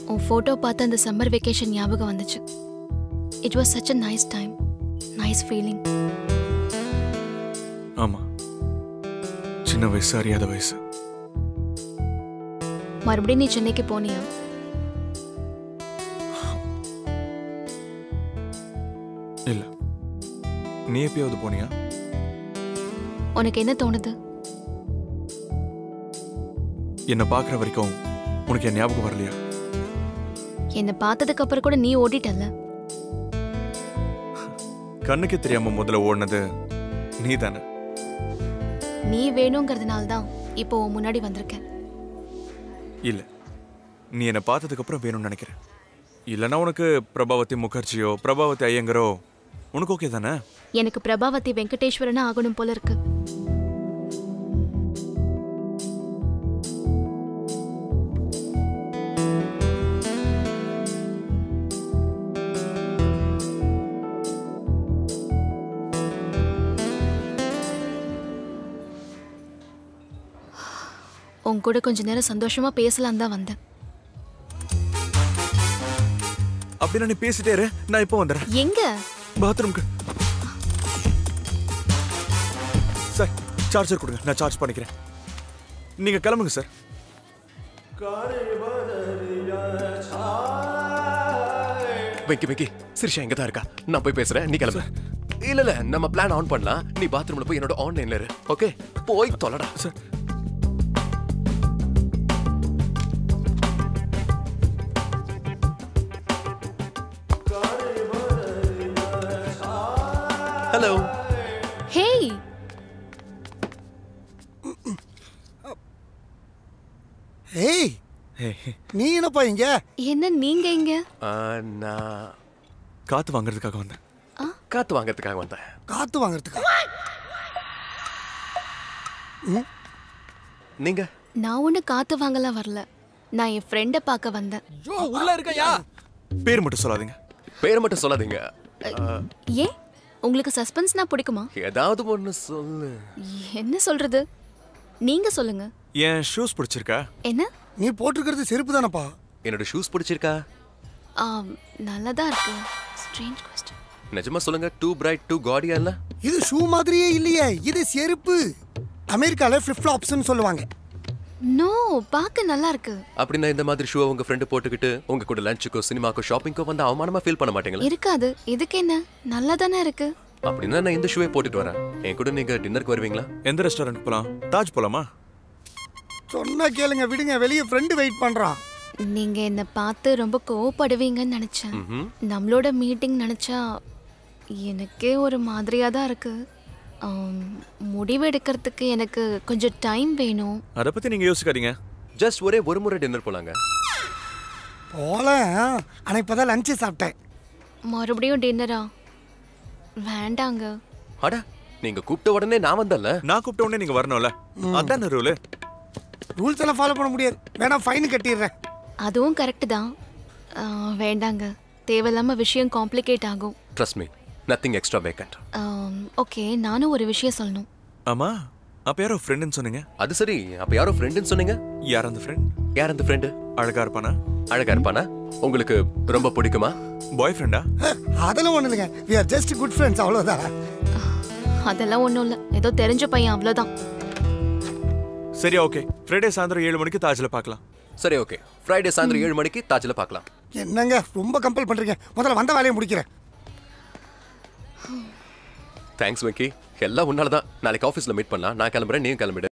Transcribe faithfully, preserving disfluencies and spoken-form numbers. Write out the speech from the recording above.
உன் ஃபோட்டோ பார்த்து அந்த சம்மர் வெக்கேஷன் ஞாபகம் வந்துச்சு. It was such a nice time, nice feeling. ஆமா, சின்ன வயசு அறியாத வயசு. மறுபடியும் நீ சென்னைக்கு போனியா? இல்ல. நீ எப்பயாவது போனியா? உனக்கு என்ன தோணுது? என்ன பாக்குற வரைக்கும் உனக்கு என் ஞாபகம் வரலையா? என்ன பார்த்ததுக்கு அப்புறம் கூட நீ ஓடிட்டல்ல. கண்ணுக்கு தெரியாம முதல்ல ஓடினது நீ தானே. நீ வேணுங்கிறதுனால தான் இப்போ முன்னாடி வந்திருக்கேன். இல்ல, நீ என்ன பார்த்ததுக்கு அப்புறம் வேணும்னு நினைக்கிறேன். இல்லைன்னா உனக்கு பிரபாவதி முகர்ஜியோ பிரபாவதி ஐயங்கரோ உனக்கு ஓகே தானே? எனக்கு பிரபாவதி வெங்கடேஸ்வரனா ஆகணும் போல இருக்கு. உன் கூட கொஞ்ச நேரம் சந்தோஷமா பேசலாம் தான் வந்தேன். அப்படின்னா நீ பேசிட்டே இரு, நான் இப்போ வந்துடுறேன். எங்க? பாத்ரூம்க்கு. சார், சார்ஜர் கொடுங்க, நான் சார்ஜ் பண்ணிக்கிறேன். நீங்க கிளம்புங்க சார். வெக்கி வெக்கி சிரிஷா எங்க தான் இருக்கா? நான் போய் பேசுறேன், நீ கிளம்பு. இல்ல இல்ல, நம்ம பிளான் ஆன் பண்ணலாம். நீ பாத்ரூம்ல போய் என்னோட ஆன்லைன்ல இரு. ஓகே, போய் தொலைடா. Sir, hello. ஹேய். ஏய், நீ என்னப்பா இங்க? என்ன நீங்க இங்க? நான் காத்து வாங்குறதுக்காக வந்தேன். காத்து வாங்குறதுக்காக வந்தேன். காத்து வாங்குறதுக்கா? நீங்க? நான் ஒண்ணு காத்து வாங்கலாம் வரல. நான் என் ஃப்ரெண்ட பார்க்க வந்தேன். ஐயோ, உள்ள இருக்கயா? பேர் மட்டும் சொல்லாதீங்க. பேர் மட்டும் சொல்லாதீங்க. ஏன் உங்களுக்கு சஸ்பென்ஸ்னா பிடிக்குமா? ஏதாவது ஒண்ணு சொல்லு. என்ன சொல்றது? நீங்க சொல்லுங்க. என் ஷூஸ் பிடிச்சிருக்கா? என்ன? நீ போட்டிருக்கிறது செருப்பு தானப்பா? என்னோட ஷூஸ் பிடிச்சிருக்கா? நல்லதா இருக்கு. Strange question. நிஜமா சொல்லுங்க, டூ பிரைட் டூ காடியா இல்ல? இது ஷூ மாதிரியே இல்லையே, இது செருப்பு. அமெரிக்கால ஃபிளிப் ஃப்ளாப்ஸ்னு சொல்லுவாங்க. நோ, பார்க்க நல்லா இருக்கு. அப்படின்னா இந்த மாதிரி ஷூ உங்க ஃப்ரெண்ட் போட்டுக்கிட்டு உங்க கூட லஞ்சுக்கோ சினிமாக்கோ ஷாப்பிங்கோ வந்து அவமானமா ஃபீல் பண்ண மாட்டீங்களா? இருக்காது. இதுக்கு என்ன, நல்லா தானே இருக்கு. அப்படின்னா நான் இந்த ஷூவே போட்டுட்டு வரேன். என் கூட நீங்க டின்னருக்கு வருவீங்களா? எந்த ரெஸ்டாரண்ட் போலாம்? தாஜ் போலாமா? சொன்னா கேளுங்க, விடுங்க, வெளியே ஃப்ரெண்டு வெயிட் பண்றான். நீங்க என்ன பார்த்து ரொம்ப கோவப்படுவீங்கன்னு நினைச்சேன். நம்மளோட மீட்டிங் நினைச்சா எனக்கே ஒரு மாதிரியா தான் இருக்கு. முடிவு எடுக்கிறதுக்கு எனக்கு கொஞ்சம் டைம் வேணும். அதை பத்தி நீங்க யோசிக்காதீங்க. ஜஸ்ட் ஒரே ஒரு முறை டின்னர் போலாங்க. போல, ஆனா இப்பதான் லஞ்ச் சாப்பிட்டேன். மறுபடியும் டின்னரா? வேண்டாங்க. அட, நீங்க கூப்பிட்ட உடனே நான் வந்தல்ல. நான் கூப்பிட்ட உடனே நீங்க வரணும்ல, அதான ரூல். ரூல்ஸ் எல்லாம் ஃபாலோ பண்ண முடியாது. வேணா ஃபைன் கட்டிடுறேன். அதுவும் கரெக்ட் தான். வேண்டாங்க, தேவையில்லாம விஷயம் காம்ப்ளிகேட் ஆகும். Trust me, nothing extra vacant. Okay, நானும் ஒரு விஷயம் சொல்லணும். ஆமா, அப்ப யாரோ ஃப்ரெண்டுன்னு சொன்னீங்க. அது சரி, அப்ப யாரோ ஃப்ரெண்டுன்னு சொன்னீங்க. யார் அந்த ஃப்ரெண்ட்? யார் அந்த ஃப்ரெண்டு? அழகா இருப்பானா? அழகா இருப்பானா? உங்களுக்கு ரொம்ப பிடிக்குமா? பாய் ஃப்ரெண்டா? அதெல்லாம் ஒண்ணு இல்லைங்க, we are just good friends, அவ்வளவுதான். அதெல்லாம் ஒண்ணும் இல்ல, ஏதோ தெரிஞ்ச பையன், அவ்வளவுதான். சரி, ஓகே. ஃப்ரைடே சாயந்தரம் ஏழு மணிக்கு தாஜ்ல பார்க்கலாம். சரி, ஓகே. ஃப்ரைடே சாயந்தரம் ஏழு மணிக்கு தாஜ்ல பார்க்கலாம். என்னங்க ரொம்ப கம்பல் பண்றீங்க? முதல்ல வந்த வேலையை முடிக்கிறேன். தேங்க்ஸ் வெங்கி, எல்லாம் உன்னால தான். நாளைக்கு ஆஃபீஸ்ல மீட் பண்ணலாம். நான் கிளம்புறேன், நீயும் கிளம்பிடு.